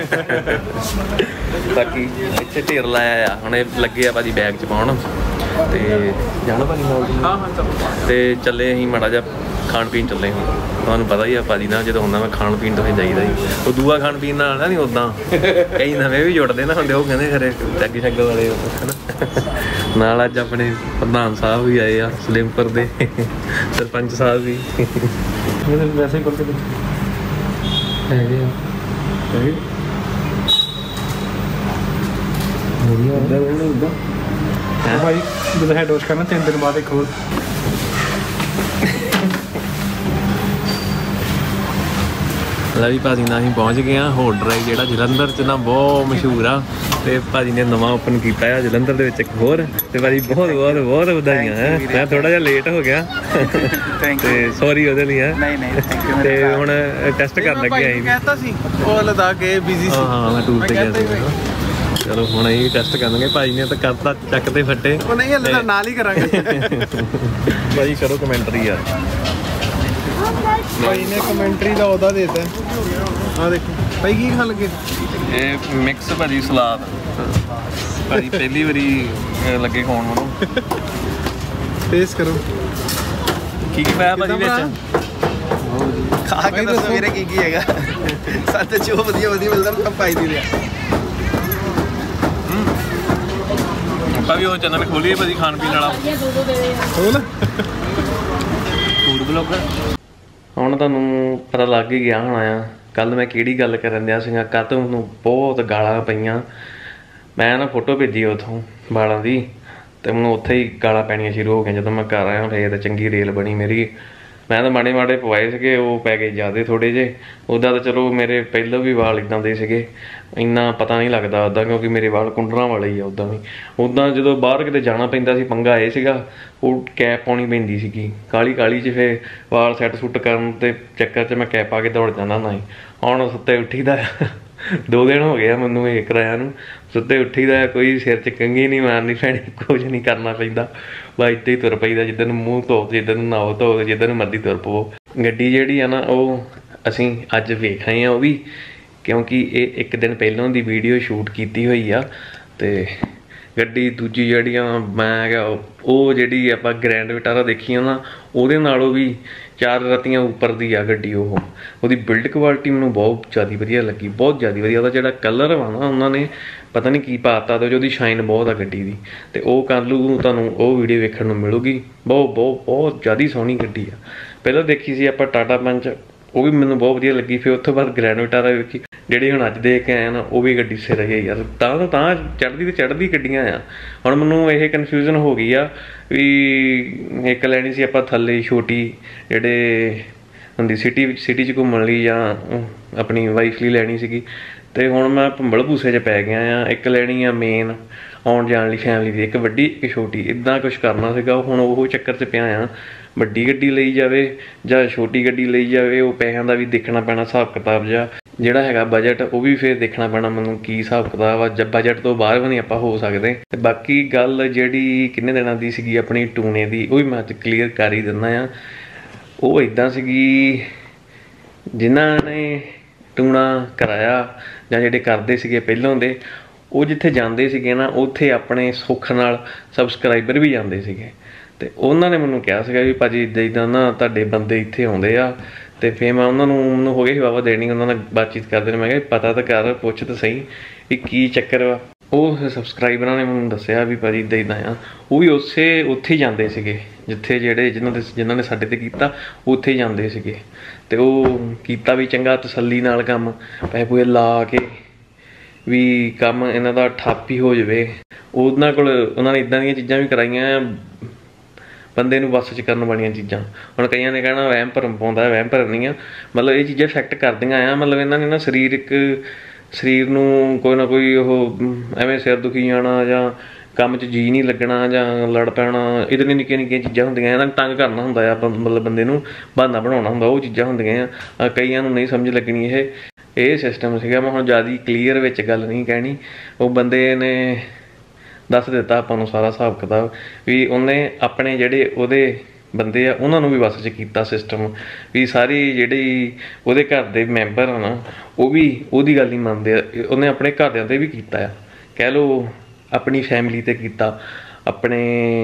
ਬਾਕੀ ਇੱਥੇ ਢੇਰ ਲਾਇਆ ਆ ਹੁਣ ਇਹ ਲੱਗੇ ਆ ਭਾਜੀ ਬੈਗ 'ਚ ਪਾਉਣ ਤੇ ਜਾਣਾ ਭਾਜੀ ਨਾਲ ਹਾਂ ਹਾਂ ਚਲੋ ਤੇ ਚੱਲੇ ਅਸੀਂ ਮਾੜਾ ਜਿਹਾ ਖਾਣ ਪੀਣ ਚੱਲੇ ਹੁਣ ਤੁਹਾਨੂੰ ਪਤਾ ਹੀ ਆ ਭਾਜੀ ਨਾਲ ਜਦੋਂ ਹੁੰਦਾ ਮੈਂ ਖਾਣ ਪੀਣ ਤੋਂ ਹੀ ਜਾਈਦਾ ਜੀ ਉਹ ਦੂਆ ਖਾਣ ਪੀਣ ਨਾਲ ਨਹੀਂ ਉਦਾਂ ਕਈ ਨਵੇਂ ਵੀ ਜੁੜਦੇ ਨਾ ਹੁੰਦੇ ਉਹ ਕਹਿੰਦੇ ਖਰੇ ਜੱਗੀ ਸ਼ੱਗ ਵਾਲੇ ਨਾਲ ਅੱਜ ਆਪਣੇ ਪ੍ਰਧਾਨ ਸਾਹਿਬ ਵੀ ਆਏ ਆ ਸਲਿਮਪੁਰ ਦੇ ਸਰਪੰਚ ਸਾਹਿਬ ਵੀ ਇਹ ਵੈਸੇ ਕਰਕੇ ਹੈਗੇ ਆ ਵਧੀਆ ਉਦਾਂ भाई ਜਦੋਂ ਹੈਡ ਵਾਸ਼ ਕਰਨਾ ਤਿੰਨ ਦਿਨ ਬਾਅਦ ਇੱਕ ਹੋਰ ਲੈ ਵੀ ਭਾਜੀ ਨਾਲ ਅਸੀਂ ਪਹੁੰਚ ਗਏ ਹਾਂ ਹੋਟ ਡਰਾਈਵ ਜਿਹੜਾ ਜਲੰਧਰ 'ਚ ਨਾ ਬਹੁਤ ਮਸ਼ਹੂਰ ਆ ਤੇ ਭਾਜੀ ਨੇ ਨਵਾਂ ਓਪਨ ਕੀਤਾ ਆ ਜਲੰਧਰ ਦੇ ਵਿੱਚ ਇੱਕ ਹੋਰ ਤੇ ਭਾਜੀ ਬਹੁਤ ਬਹੁਤ ਬਹੁਤ ਵਧਾਈਆਂ ਹੈ ਮੈਂ ਥੋੜਾ ਜਿਹਾ ਲੇਟ ਹੋ ਗਿਆ ਤੇ ਸੌਰੀ ਉਹਦੇ ਲਈ ਹੈ ਨਹੀਂ ਨਹੀਂ ਥੈਂਕ ਯੂ ਤੇ ਹੁਣ ਟੈਸਟ ਕਰਨ ਲੱਗੇ ਆਈ ਵੀ ਕਹਿਤਾ ਸੀ ਉਹ ਲਦਾਖ ਗਏ ਬਿਜ਼ੀ ਸੀ ਹਾਂ ਮੈਂ ਟੂਰ ਤੇ ਗਿਆ ਸੀ ਚਲੋ ਹੁਣ ਅਸੀਂ ਟੈਸਟ ਕਰਾਂਗੇ ਭਾਜੀ ਨੇ ਤਾਂ ਕਰਤਾ ਚੱਕ ਤੇ ਫੱਟੇ ਉਹ ਨਹੀਂ ਹਲੇ ਤਾਂ ਨਾਲ ਹੀ ਕਰਾਂਗੇ ਭਾਜੀ ਕਰੋ ਕਮੈਂਟਰੀ ਯਾਰ ਭਾਈ ਨੇ ਕਮੈਂਟਰੀ ਦਾ ਉਹਦਾ ਦੇਤਾ ਆ ਦੇਖੋ ਭਾਈ ਕੀ ਖਾਣ ਲੱਗੇ ਇਹ ਮਿਕਸ ਭਾਜੀ ਸਲਾਦ ਭਾਜੀ ਪਹਿਲੀ ਵਾਰੀ ਲੱਗੇ ਖਾਣ ਨੂੰ ਟੇਸਟ ਕਰੋ ਕੀ ਕੀ ਪਾਇਆ ਭਾਜੀ ਵਿੱਚ ਖਾ ਕੇ ਦੱਸੋ ਵੀਰੇ ਕੀ ਕੀ ਹੈਗਾ ਸਾਡੇ ਚ ਉਹ ਵਧੀਆ ਵਧੀਆ ਮਿਲਦਾ ਨਾ ਪਾਈ ਦੀ ਰਿਆ ਆਪਾਂ ਵੀ ਉਹ ਚੈਨਲ ਖੋਲੀਏ ਭਾਜੀ ਖਾਣ ਪੀਣ ਵਾਲਾ ਹੋਰ ਫੂਡ ਬਲੌਗਰ ਹੁਣ ਤੁਹਾਨੂੰ ਪਤਾ ਲੱਗ ਹੀ ਗਿਆ ਹੋਣਾ ਆ ਕੱਲ ਮੈਂ ਕਿਹੜੀ ਗੱਲ ਕਰਨ ਦਿਆ ਸੀਗਾ ਕੱਲ ਤੋਂ ਮੈਨੂੰ ਬਹੁਤ ਗਾਲਾਂ ਪਈਆਂ ਮੈਂ ਨਾ ਫੋਟੋ ਭੇਜੀ ਉੱਥੋਂ ਵਾਲਾਂ ਦੀ ਤੇ ਮੈਨੂੰ ਉੱਥੇ ਹੀ ਗਾਲਾਂ ਪੈਣੀਆਂ ਸ਼ੁਰੂ ਹੋ ਗਈਆਂ ਜਦੋਂ ਮੈਂ ਘਰ ਆਇਆ ਫਿਰ ਤਾਂ ਚੰਗੀ ਰੇਲ ਬਣੀ ਮੇਰੀ ਮੈਂ ਤਾਂ ਮਾੜੇ ਮਾੜੇ ਪਵਾਏ ਸੀਗੇ ਉਹ ਪੈ ਗਏ ਜ਼ਿਆਦਾ ਥੋੜ੍ਹੇ ਜਿਹੇ ਉੱਦਾਂ ਤਾਂ ਚਲੋ ਮੇਰੇ ਪਹਿਲਾਂ ਵੀ ਵਾਲ ਇੱਦਾਂ ਦੇ ਸੀਗੇ ਇੰਨਾ ਪਤਾ ਨਹੀਂ ਲੱਗਦਾ ਉੱਦਾਂ ਕਿਉਂਕਿ ਮੇਰੇ ਵਾਲ ਕੁੰਡਲਾਂ ਵਾਲੇ ਹੀ ਆ ਉੱਦਾਂ ਵੀ ਉੱਦਾਂ ਜਦੋਂ ਬਾਹਰ ਕਿਤੇ ਜਾਣਾ ਪੈਂਦਾ ਸੀ ਪੰਗਾ ਇਹ ਸੀਗਾ ਉਹ ਕੈਪ ਪਾਉਣੀ ਪੈਂਦੀ ਸੀਗੀ ਕਾਲੀ ਕਾਲੀ 'ਚ ਫਿਰ ਵਾਲ ਸੈੱਟ ਸੁੱਟ ਕਰਨ ਦੇ ਚੱਕਰ 'ਚ ਮੈਂ ਕੈਪ ਪਾ ਕੇ ਦੌੜ ਜਾਂਦਾ ਹੁੰਦਾ ਸੀ ਹੁਣ ਸੁੱਤੇ ਉੱਠੀਦਾ ਦੋ ਦਿਨ ਹੋ ਗਏ ਆ ਮੈਨੂੰ ਇਹ ਕਰਾਇਆ ਨੂੰ ਸੁੱਤੇ ਉੱਠੀਦਾ ਕੋਈ ਸਿਰ 'ਚ ਕੰਘੀ ਨਹੀਂ ਮਾਰਨੀ ਪੈਣੀ ਕੁਝ ਨਹੀਂ ਕਰਨਾ ਪੈਂਦਾ ਬਸ ਇੱਦਾਂ ਹੀ ਤੁਰ ਪਈਦਾ ਜਿੱਦਾਂ ਨੂੰ ਮੂੰਹ ਧੋ ਜਿੱਦਾਂ ਨੂੰ ਨਹਾਓ ਧੋ ਜਿੱਦਾਂ ਨੂੰ ਮਰਜ਼ੀ ਤੁਰ ਪਵੋ ਗੱਡੀ ਜਿਹੜੀ ਆ ਨਾ ਉਹ ਅਸੀਂ ਅੱਜ ਵੇਖ ਆਏ ਆ ਉਹ ਵੀ ਕਿਉਂਕਿ ਇਹ ਇੱਕ ਦਿਨ ਪਹਿਲਾਂ ਦੀ ਵੀਡੀਓ ਸ਼ੂਟ ਕੀਤੀ ਹੋਈ ਆ ਤੇ ਗੱਡੀ ਦੂਜੀ ਜਿਹੜੀਆਂ ਮੈਂ ਕਿਹਾ ਉਹ ਜਿਹੜੀ ਆਪਾਂ ਗ੍ਰੈਂਡ ਵਿਟਾਰਾ ਦੇਖੀਆਂ ਨਾ ਉਹਦੇ ਨਾਲੋਂ ਵੀ ਚਾਰ ਰਤੀਆਂ ਉੱਪਰ ਦੀ ਆ ਗੱਡੀ ਉਹ ਉਹਦੀ ਬਿਲਡ ਕੁਆਲਿਟੀ ਮੈਨੂੰ ਬਹੁਤ ਜ਼ਿਆਦਾ ਵਧੀਆ ਲੱਗੀ ਬਹੁਤ ਜ਼ਿਆਦਾ ਵਧੀਆ ਉਹਦਾ ਜਿਹੜਾ ਕਲਰ ਵਾ ਨਾ ਉਹਨਾਂ ਨੇ ਪਤਾ ਨਹੀਂ ਕੀ ਪਾਤਾ ਤੇ ਉਹਦੀ ਸ਼ਾਈਨ ਬਹੁਤ ਆ ਗੱਡੀ ਦੀ ਤੇ ਉਹ ਕਰ ਲੂ ਤੁਹਾਨੂੰ ਉਹ ਵੀਡੀਓ ਵੇਖਣ ਨੂੰ ਮਿਲੂਗੀ ਬਹੁਤ ਬਹੁਤ ਬਹੁਤ ਜ਼ਿਆਦਾ ਸੋਹਣੀ ਗੱਡੀ ਆ ਪਹਿਲਾਂ ਦੇਖੀ ਸੀ ਆਪਾਂ ਟਾਟਾ ਪੰਚ ਉਹ ਵੀ ਮੈਨੂੰ ਬਹੁਤ ਵਧੀਆ ਲੱਗੀ ਫਿਰ ਉਸ ਤੋਂ ਬਾਅਦ ਗ੍ਰੈਂਡ ਵਿਟਾਰਾ ਵੇਖੀ ਜਿਹੜੀ ਹੁਣ ਅੱਜ ਦੇਖ ਕੇ ਆਇਆ ਨਾ ਉਹ ਵੀ ਗੱਡੀ ਸਿਰ ਹੈ ਯਾਰ ਤਾਂ ਤਾਂ ਤਾਂ ਚੜ੍ਹਦੀ ਤੇ ਚੜ੍ਹਦੀ ਗੱਡੀਆਂ ਆ ਹੁਣ ਮੈਨੂੰ ਇਹ ਕਨਫਿਊਜ਼ਨ ਹੋ ਗਈ ਆ ਵੀ ਇੱਕ ਲੈਣੀ ਸੀ ਆਪਾਂ ਥੱਲੇ ਛੋਟੀ ਜਿਹੜੇ ਹੁੰਦੀ ਸਿਟੀ ਵਿੱਚ ਸਿਟੀ 'ਚ ਘੁੰਮਣ ਲਈ ਜਾਂ ਆਪਣੀ ਵਾਈਫ ਲਈ ਲੈਣੀ ਸੀਗੀ ਤੇ ਹੁਣ ਮੈਂ ਭੰਬਲ ਭੂਸੇ 'ਚ ਪੈ ਗਿਆ ਆ ਇੱਕ ਲੈਣੀ ਆ ਮੇਨ ਆਉਣ ਜਾਣ ਲਈ ਫੈਮਿਲੀ ਦੀ ਇੱਕ ਵੱਡੀ ਇੱਕ ਛੋਟੀ ਇੱਦਾਂ ਕੁਛ ਕਰਨਾ ਸੀਗਾ ਹੁਣ ਉਹ ਚੱਕਰ 'ਚ ਪਿਆ ਆ ਵੱਡੀ ਗੱਡੀ ਲਈ ਜਾਵੇ ਜਾਂ ਛੋਟੀ ਗੱਡੀ ਲਈ ਜਾਵੇ ਉਹ ਪੈਸਿਆਂ ਦਾ ਵੀ ਦੇਖਣਾ ਪੈਣਾ ਹਿਸਾਬ ਕਿਤਾਬ ਜਾਂ ਜਿਹੜਾ ਹੈਗਾ ਬਜਟ ਉਹ ਵੀ ਫਿਰ ਦੇਖਣਾ ਪੈਣਾ ਮੈਨੂੰ ਕੀ ਹਿਸਾਬ ਕਿਤਾਬ ਆ ਜਦ ਬਜਟ ਤੋਂ ਬਾਹਰ ਵੀ ਨਹੀਂ ਆਪਾਂ ਹੋ ਸਕਦੇ ਤੇ ਬਾਕੀ ਗੱਲ ਜਿਹੜੀ ਕਿੰਨੇ ਦਿਨਾਂ ਦੀ ਸੀਗੀ ਆਪਣੀ ਟੂਣੇ ਦੀ ਉਹ ਵੀ ਮੈਂ ਅੱਜ ਕਲੀਅਰ ਕਰ ਹੀ ਦਿੰਦਾ ਆ ਉਹ ਇੱਦਾਂ ਸੀਗੀ ਜਿਨ੍ਹਾਂ ਨੇ ਟੂਣਾ ਕਰਾਇਆ ਜਾਂ ਜਿਹੜੇ ਕਰਦੇ ਸੀਗੇ ਪਹਿਲਾਂ ਦੇ ਉਹ ਜਿੱਥੇ ਜਾਂਦੇ ਸੀਗੇ ਨਾ ਉੱਥੇ ਆਪਣੇ ਸੁੱਖ ਨਾਲ ਸਬਸਕ੍ਰਾਈਬਰ ਵੀ ਜਾਂਦੇ ਸੀਗੇ ਤੇ ਉਹਨਾਂ ਨੇ ਮੈਨੂੰ ਕਿਹਾ ਸੀਗਾ ਵੀ ਭਾਜੀ ਇੱਦਾਂ ਇੱਦਾਂ ਨਾ ਤੁਹਾਡੇ ਬੰਦੇ ਇੱਥੇ ਆਉਂਦੇ ਆ ਤੇ ਫਿਰ ਮੈਂ ਉਹਨਾਂ ਨੂੰ ਮੈਨੂੰ ਹੋ ਗਏ ਸੀ ਵਾਵਾ ਦੇਣੀ ਉਹਨਾਂ ਨਾਲ ਬਾਤਚੀਤ ਕਰਦੇ ਨੇ ਮੈਂ ਕਿਹਾ ਪਤਾ ਤਾਂ ਕਰ ਪੁੱਛ ਤਾਂ ਸਹੀ ਵੀ ਕੀ ਚੱਕਰ ਵਾ ਉਹ ਸਬਸਕ੍ਰਾਈਬਰਾਂ ਨੇ ਮੈਨੂੰ ਦੱਸਿਆ ਵੀ ਭਾਜੀ ਇੱਦਾਂ ਇੱਦਾਂ ਆ ਉਹ ਵੀ ਉਸੇ ਉੱਥੇ ਹੀ ਜਾਂਦੇ ਸੀਗੇ ਜਿੱਥੇ ਜਿਹੜੇ ਜਿਨ੍ਹਾਂ ਦੇ ਜਿਨ੍ਹਾਂ ਨੇ ਸਾਡੇ 'ਤੇ ਕੀਤਾ ਉੱਥੇ ਹੀ ਜਾਂਦੇ ਸੀਗੇ ਤੇ ਉਹ ਕੀਤਾ ਵੀ ਚੰਗਾ ਤਸੱਲੀ ਨਾਲ ਕੰਮ ਪੈਸੇ ਪੂਏ ਲਾ ਕੇ ਵੀ ਕੰਮ ਇਹਨਾਂ ਦਾ ਠੱਪ ਹੀ ਹੋ ਜਾਵੇ ਉਹਨਾਂ ਕੋਲ ਉਹਨਾਂ ਨੇ ਇੱਦਾਂ ਦੀਆਂ ਚੀਜ਼ਾਂ ਵੀ ਕਰਾਈਆਂ ਬੰਦੇ ਨੂੰ ਵੱਸ 'ਚ ਕਰਨ ਵਾਲੀਆਂ ਚੀਜ਼ਾਂ ਹੁਣ ਕਈਆਂ ਨੇ ਕਹਿਣਾ ਵਹਿਮ ਭਰਮ ਪਾਉਂਦਾ ਵਹਿਮ ਭਰਮ ਨਹੀਂ ਆ ਮਤਲਬ ਇਹ ਚੀਜ਼ਾਂ ਇਫੈਕਟ ਕਰਦੀਆਂ ਆ ਮਤਲਬ ਇਹਨਾਂ ਨੇ ਨਾ ਸਰੀਰਕ ਸਰੀਰ ਨੂੰ ਕੋਈ ਨਾ ਕੋਈ ਉਹ ਐਵੇਂ ਸਿਰ ਦੁਖੀ ਜਾਣਾ ਜਾਂ ਕੰਮ 'ਚ ਜੀ ਨਹੀਂ ਲੱਗਣਾ ਜਾਂ ਲੜ ਪੈਣਾ ਇਹਦੇ ਲਈ ਨਿੱਕੀਆਂ ਨਿੱਕੀਆਂ ਚੀਜ਼ਾਂ ਹੁੰਦੀਆਂ ਇਹਨਾਂ ਨੂੰ ਤੰਗ ਕਰਨਾ ਹੁੰਦਾ ਆ ਮਤਲਬ ਬੰਦੇ ਨੂੰ ਬਹਾਨਾ ਬਣਾਉਣਾ ਹੁੰਦਾ ਉਹ ਚੀਜ਼ਾਂ ਹੁੰਦੀਆਂ ਆ ਕਈਆਂ ਨੂੰ ਨਹੀਂ ਸਮਝ ਲੱਗਣੀ ਇਹ ਇਹ ਸਿਸਟਮ ਸੀਗਾ ਮੈਂ ਹੁਣ ਜ਼ਿਆਦਾ ਕਲੀਅਰ ਵਿੱਚ ਗੱਲ ਨਹੀਂ ਕਹਿਣੀ ਉਹ ਬੰਦੇ ਨੇ ਦੱਸ ਦਿੱਤਾ ਆਪਾਂ ਨੂੰ ਸਾਰਾ ਹਿਸਾਬ ਕਿਤਾਬ ਵੀ ਉਹਨੇ ਆਪਣੇ ਜਿਹੜੇ ਉਹਦੇ ਬੰਦੇ ਆ ਉਹਨਾਂ ਨੂੰ ਵੀ ਵੱਸ 'ਚ ਕੀਤਾ ਸਿਸਟਮ ਵੀ ਸਾਰੀ ਜਿਹੜੀ ਉਹਦੇ ਘਰ ਦੇ ਮੈਂਬਰ ਆ ਨਾ ਉਹ ਵੀ ਉਹਦੀ ਗੱਲ ਨਹੀਂ ਮੰਨਦੇ ਆ ਉਹਨੇ ਆਪਣੇ ਘਰਦਿਆਂ 'ਤੇ ਵੀ ਕੀਤਾ ਆ ਕਹਿ ਲਓ ਆਪਣੀ ਫੈਮਿਲੀ 'ਤੇ ਕੀਤਾ ਆਪਣੇ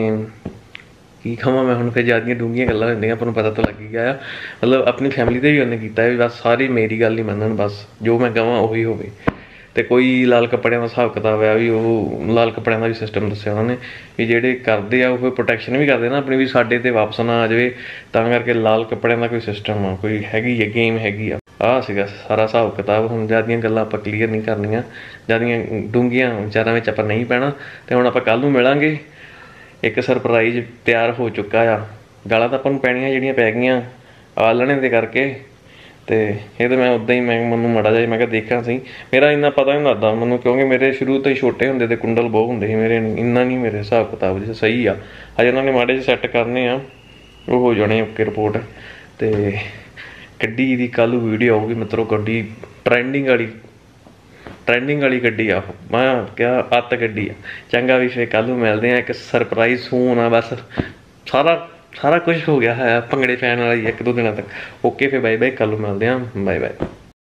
ਕੀ ਕਹਾਂ ਮੈਂ ਹੁਣ ਫਿਰ ਜ਼ਿਆਦੀਆਂ ਡੂੰਘੀਆਂ ਗੱਲਾਂ ਹੁੰਦੀਆਂ ਆਪਾਂ ਨੂੰ ਪਤਾ ਤਾਂ ਲੱਗ ਹੀ ਗਿਆ ਆ ਮਤਲਬ ਆਪਣੀ ਫੈਮਿਲੀ 'ਤੇ ਵੀ ਉਹਨੇ ਕੀਤਾ ਵੀ ਬਸ ਸਾਰੀ ਮੇਰੀ ਗੱਲ ਨਹੀਂ ਮੰਨਣ ਬਸ ਜੋ ਮੈਂ ਕਹਾਂ ਉਹੀ ਹੋਵੇ ਤੇ ਕੋਈ ਲਾਲ ਕੱਪੜਿਆਂ ਦਾ ਹਿਸਾਬ ਕਿਤਾਬ ਆ ਵੀ ਉਹ ਲਾਲ ਕੱਪੜਿਆਂ ਦਾ ਵੀ ਸਿਸਟਮ ਦੱਸਿਆ ਉਹਨਾਂ ਨੇ ਵੀ ਜਿਹੜੇ ਕਰਦੇ ਆ ਉਹ ਪ੍ਰੋਟੈਕਸ਼ਨ ਵੀ ਕਰਦੇ ਨਾ ਆਪਣੀ ਵੀ ਸਾਡੇ 'ਤੇ ਵਾਪਸ ਨਾ ਆ ਜਾਵੇ ਤਾਂ ਕਰਕੇ ਲਾਲ ਕੱਪੜਿਆਂ ਦਾ ਕੋਈ ਸਿਸਟਮ ਆ ਕੋਈ ਹੈਗੀ ਆ ਗੇਮ ਹੈਗੀ ਆ ਆਹ ਸੀਗਾ ਸਾਰਾ ਹਿਸਾਬ ਕਿਤਾਬ ਹੁਣ ਜ਼ਿਆਦੀਆਂ ਗੱਲਾਂ ਆਪਾਂ ਕਲੀਅਰ ਨਹੀਂ ਕਰਨੀਆਂ ਜ਼ਿਆਦੀਆਂ ਡੂੰਘੀਆਂ ਵਿਚਾਰਾਂ ਵਿੱਚ ਆਪਾਂ ਨਹੀਂ ਪੈਣਾ ਤੇ ਹੁਣ ਆਪਾਂ ਕੱਲ੍ਹ ਨੂੰ ਮਿਲਾਂਗੇ ਇੱਕ ਸਰਪ੍ਰਾਈਜ਼ ਤਿਆਰ ਹੋ ਚੁੱਕਾ ਆ। ਗਾਲਾਂ ਤਾਂ ਆਪਾਂ ਨੂੰ ਪੈਣੀਆਂ ਜਿਹੜੀਆਂ ਪੈ ਗਈਆਂ ਆਲਣੇ ਦੇ ਕਰਕੇ, ਤੇ ਇਹ ਤਾਂ ਮੈਂ ਉੱਦਾਂ ਹੀ ਮੈਂ ਮੈਨੂੰ ਮਾੜਾ ਜਿਹਾ ਮੈਂ ਕਿਹਾ ਦੇਖਾਂ ਸਹੀ। ਮੇਰਾ ਇੰਨਾ ਪਤਾ ਨਹੀਂ ਲੱਗਦਾ ਮੈਨੂੰ, ਕਿਉਂਕਿ ਮੇਰੇ ਸ਼ੁਰੂ ਤੋਂ ਹੀ ਛੋਟੇ ਹੁੰਦੇ ਤੇ ਕੁੰਡਲ ਬਹੁਤ ਹੁੰਦੇ ਸੀ ਮੇਰੇ, ਇੰਨਾ ਨਹੀਂ ਮੇਰੇ ਹਿਸਾਬ ਕਿਤਾਬ ਜਿਹਾ ਸਹੀ ਆ। ਅਜੇ ਇਹਨਾਂ ਨੇ ਮਾੜੇ ਜਿਹੇ ਸੈੱਟ ਕਰਨੇ ਆ, ਉਹ ਹੋ ਜਾਣੇ ਓਕੇ ਰਿਪੋਰਟ। ਤੇ ਗੱਡੀ ਦੀ ਕੱਲ੍ਹ ਵੀਡੀਓ ਆਊਗੀ ਮਿੱਤਰੋ, ਗੱਡੀ ਟਰੈਂਡਿੰਗ ਵਾਲੀ ਟਰੈਂਡਿੰਗ ਵਾਲੀ ਗੱਡੀ ਆ, ਮੈਂ ਕਿਹਾ ਅੱਤ ਗੱਡੀ ਆ। ਚੰਗਾ ਵੀ ਫਿਰ ਕੱਲ੍ਹ ਨੂੰ ਮਿਲਦੇ ਆ, ਇੱਕ ਸਰਪ੍ਰਾਈਜ਼ ਸੂਨ ਆ ਬਸ, ਸਾਰਾ ਸਾਰਾ ਕੁਝ ਹੋ ਗਿਆ ਹੈ ਭੰਗੜੇ ਪੈਣ ਵਾਲੀ ਇੱਕ ਦੋ ਦਿਨਾਂ ਤੱਕ। ਓਕੇ ਫਿਰ ਬਾਏ ਬਾਏ, ਕੱਲ੍ਹ ਨੂੰ ਮਿਲਦੇ ਆ, ਬਾਏ ਬਾਏ।